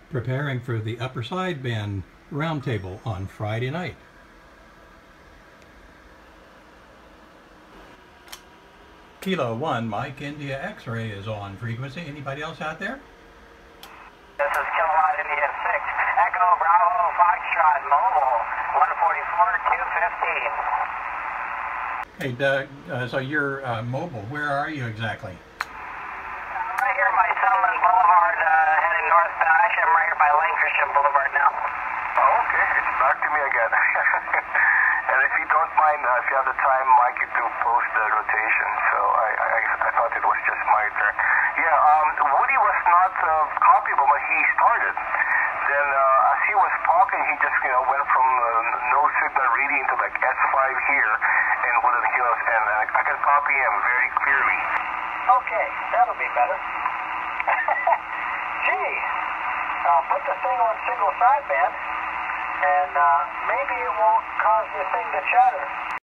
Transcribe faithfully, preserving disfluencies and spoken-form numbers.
preparing for the upper sideband roundtable on Friday night. Kilo one, Mike India X-ray is on frequency. Anybody else out there? This is Kilowatt India six, Echo Bravo Foxtrot Mobile, one forty-four, two fifteen. Hey Doug, uh, so you're uh, mobile. Where are you exactly? Right here by Settlement Boulevard, uh, heading northbound. Actually, I'm right here by Lane Christian Boulevard now. Oh, okay, it's back to me again. And if you don't mind, uh, if you have the time, Mike, to post the rotation. So I, I, I thought it was just my turn. Yeah, um, Woody was not uh, copyable when he started. Then uh, as he was talking, he just you know went from uh, no signal reading to like S five here in Woodland Hills, and uh, I can copy him very clearly. Okay, that'll be better. Gee, uh, put the thing on single sideband, and uh, maybe it won't cause the thing to chatter.